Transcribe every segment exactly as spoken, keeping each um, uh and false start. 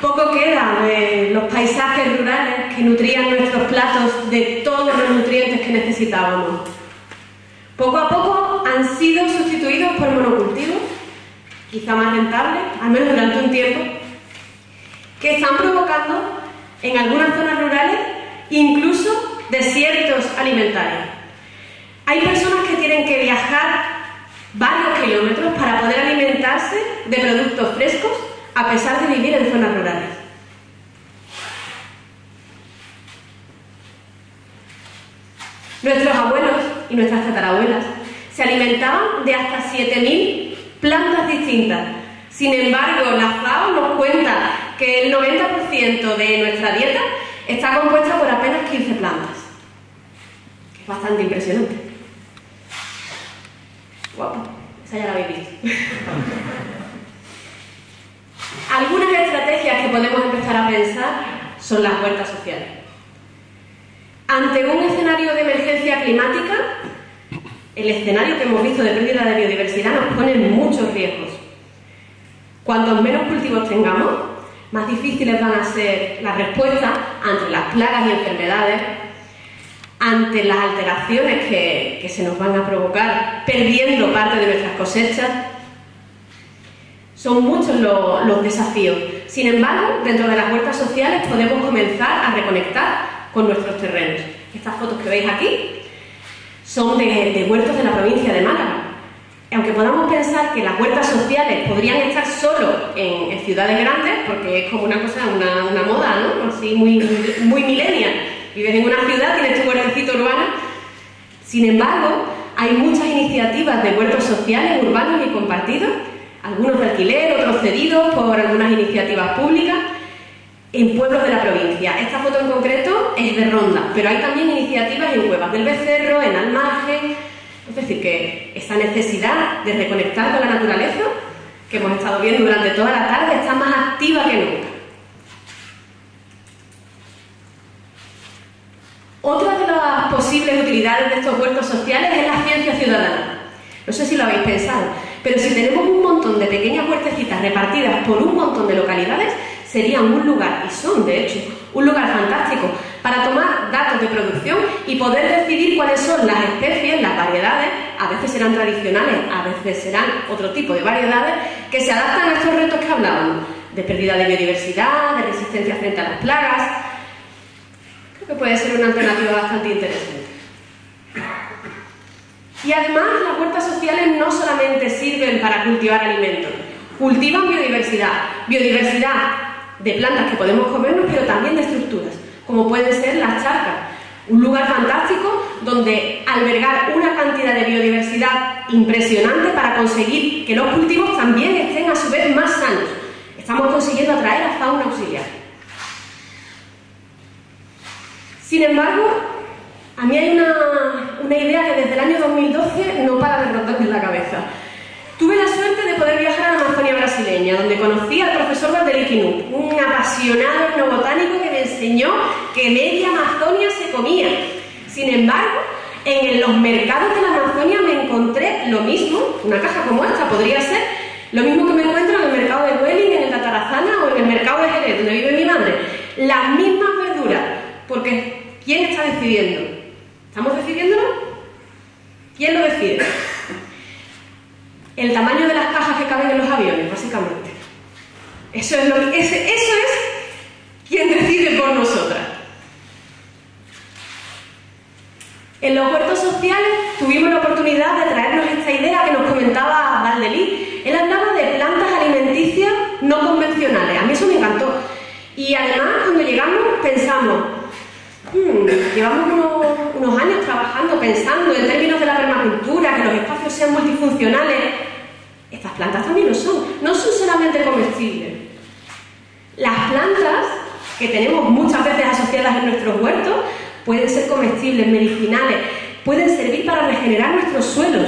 Poco queda de los paisajes rurales que nutrían nuestros platos de todos los nutrientes que necesitábamos. Poco a poco han sido sustituidos por monocultivos, quizá más rentables, al menos durante un tiempo, que están provocando en algunas zonas rurales incluso desiertos alimentarios. Hay personas que tienen que viajar varios kilómetros para poder alimentarse de productos frescos a pesar de vivir en zonas rurales. Nuestros abuelos y nuestras tatarabuelas se alimentaban de hasta siete mil plantas distintas. Sin embargo, la FAO nos cuenta que el noventa por ciento de nuestra dieta está compuesta por apenas quince plantas. Es bastante impresionante. Guapo, esa ya la habéis visto. Algunas estrategias que podemos empezar a pensar son las huertas sociales. Ante un escenario de emergencia climática, el escenario que hemos visto de pérdida de biodiversidad nos pone muchos riesgos. Cuantos menos cultivos tengamos, más difíciles van a ser las respuestas ante las plagas y enfermedades, ante las alteraciones que, que se nos van a provocar, perdiendo parte de nuestras cosechas. Son muchos los, los desafíos. Sin embargo, dentro de las huertas sociales podemos comenzar a reconectar con nuestros terrenos. Estas fotos que veis aquí son de, de huertos de la provincia de Málaga. Aunque podamos pensar que las huertas sociales podrían estar solo en, en ciudades grandes, porque es como una cosa, una, una moda, ¿no? Así muy, muy millennial. Vives en una ciudad, tienes tu huertecito urbano. Sin embargo, hay muchas iniciativas de huertos sociales, urbanos y compartidos, algunos de alquiler, otros cedidos por algunas iniciativas públicas, en pueblos de la provincia. Esta foto en concreto es de Ronda, pero hay también iniciativas en Cuevas del Becerro, en Almargen. Es decir, que esta necesidad de reconectar con la naturaleza, que hemos estado viendo durante toda la tarde, está más activa que nunca. Otra de las posibles utilidades de estos huertos sociales es la ciencia ciudadana. No sé si lo habéis pensado, pero si tenemos un montón de pequeñas huertecitas repartidas por un montón de localidades, serían un lugar, y son de hecho, un lugar fantástico para tomar datos de producción y poder decidir cuáles son las especies, las variedades, a veces serán tradicionales, a veces serán otro tipo de variedades, que se adaptan a estos retos que hablábamos, de pérdida de biodiversidad, de resistencia frente a las plagas. Creo que puede ser una alternativa bastante interesante. Y además, las huertas sociales no solamente sirven para cultivar alimentos, cultivan biodiversidad, biodiversidad de plantas que podemos comernos, pero también de estructuras, como pueden ser las charcas, un lugar fantástico donde albergar una cantidad de biodiversidad impresionante para conseguir que los cultivos también estén a su vez más sanos. Estamos consiguiendo atraer a fauna auxiliar. Sin embargo, a mí hay una, una idea que desde el año dos mil doce no para de rondarme en la cabeza. Tuve la suerte de poder viajar a la Amazonia brasileña, donde conocí al profesor Valdeliki Nutt, un apasionado etnobotánico que me enseñó que media Amazonia se comía. Sin embargo, en los mercados de la Amazonia me encontré lo mismo, una caja como esta podría ser, lo mismo que me encuentro en el mercado de Huelin, en el de Tarazana o en el mercado de Jerez, donde vive mi madre. Las mismas verduras, porque ¿quién está decidiendo? ¿Estamos decidiéndolo? ¿Quién lo decide? El tamaño de las cajas que caben en los aviones, básicamente. Eso es lo que, ese, eso es quien decide por nosotras. En los huertos sociales tuvimos la oportunidad de traernos esta idea que nos comentaba Valdelí. Él hablaba de plantas alimenticias no convencionales. A mí eso me encantó. Y además, cuando llegamos, pensamos, hmm, llevamos unos, unos años trabajando, pensando en términos de la permacultura, que los espacios sean multifuncionales. Estas plantas también lo son. No son solamente comestibles. Las plantas, que tenemos muchas veces asociadas en nuestros huertos, pueden ser comestibles, medicinales, pueden servir para regenerar nuestros suelos.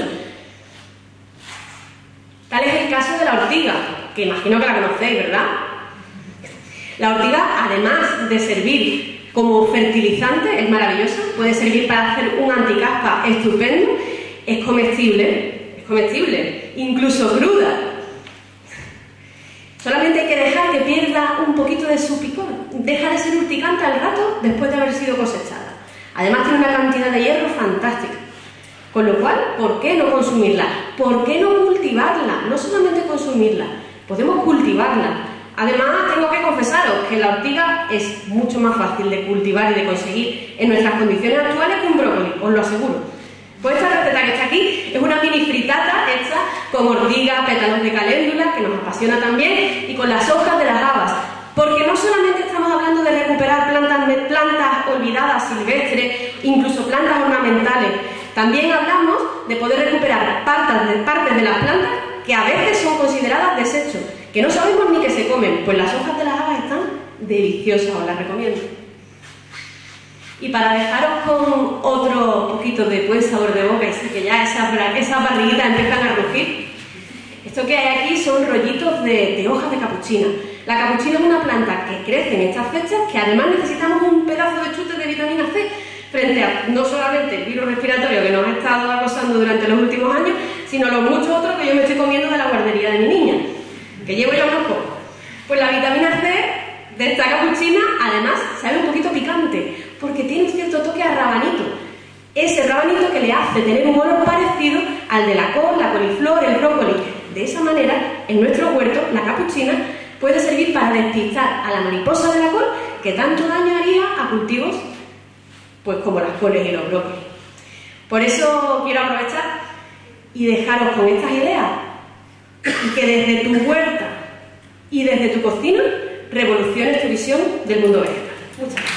Tal es el caso de la ortiga, que imagino que la conocéis, ¿verdad? La ortiga, además de servir como fertilizante, es maravillosa, puede servir para hacer un anticaspa estupendo, es comestible, es comestible, incluso cruda. Solamente hay que dejar que pierda un poquito de su picor. Deja de ser urticante al rato después de haber sido cosechada. Además tiene una cantidad de hierro fantástica. Con lo cual, ¿por qué no consumirla? ¿Por qué no cultivarla? No solamente consumirla, podemos cultivarla. Además, tengo que confesaros que la ortiga es mucho más fácil de cultivar y de conseguir en nuestras condiciones actuales que un brócoli, os lo aseguro. Pues esta receta que está aquí es una mini fritata hecha con ortiga, pétalos de caléndula, que nos apasiona también, y con las hojas de las habas. Porque no solamente estamos hablando de recuperar plantas, plantas olvidadas, silvestres, incluso plantas ornamentales. También hablamos de poder recuperar partes de, partes de las plantas que a veces son consideradas desechos, que no sabemos ni que se comen, pues las hojas de las habas están deliciosas, os las recomiendo. Y para dejaros con otro poquito de buen sabor de boca, y sé que ya esas, esas barriguitas empiezan a rugir, esto que hay aquí son rollitos de, de hojas de capuchina. La capuchina es una planta que crece en estas fechas, que además necesitamos un pedazo de chute de vitamina C, frente a no solamente el virus respiratorio que nos ha estado acosando durante los últimos años, sino los muchos otros que yo me estoy comiendo de la guardería de mi niña, que llevo ya unos pocos. Pues la vitamina C de esta capuchina, además, sabe un poquito picante, porque tiene un cierto toque a rabanito. Ese rabanito que le hace tener un olor parecido al de la col, la coliflor, el brócoli. De esa manera, en nuestro huerto, la capuchina puede servir para despistar a la mariposa de la col, que tanto daño haría a cultivos pues como las coles y los brócolis. Por eso quiero aprovechar y dejaros con estas ideas, y que desde tu huerta y desde tu cocina revoluciones tu visión del mundo vegetal. Muchas gracias.